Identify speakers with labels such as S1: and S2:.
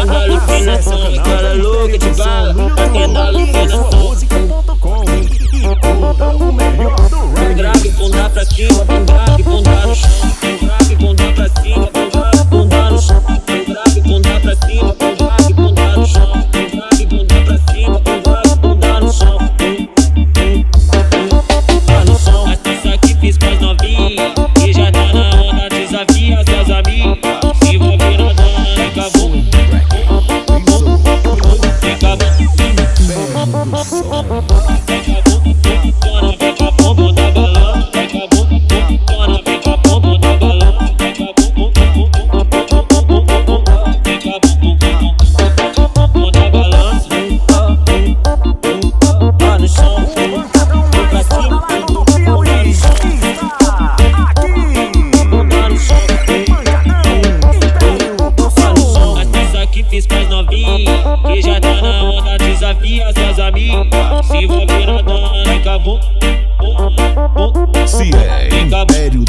S1: dá-lhe penação, cara louca de bala. Quem dá-lhe penação. Grave, bunda pra cima, grave, bunda no chão. Grave, bunda pra cima, grave, bunda no chão. Grave, bunda pra cima, grave, bunda no chão. Grave, bunda pra cima, grave, bunda no chão. Tá no chão. Essa que fiz pras novinha, que já tá na onda, desafia seus amigos. Se vai virar dona, fica bom. Fica bom. Que já tá na onda, desafia seus amigos. Se vai virar dona, fica bom.
S2: Se é Império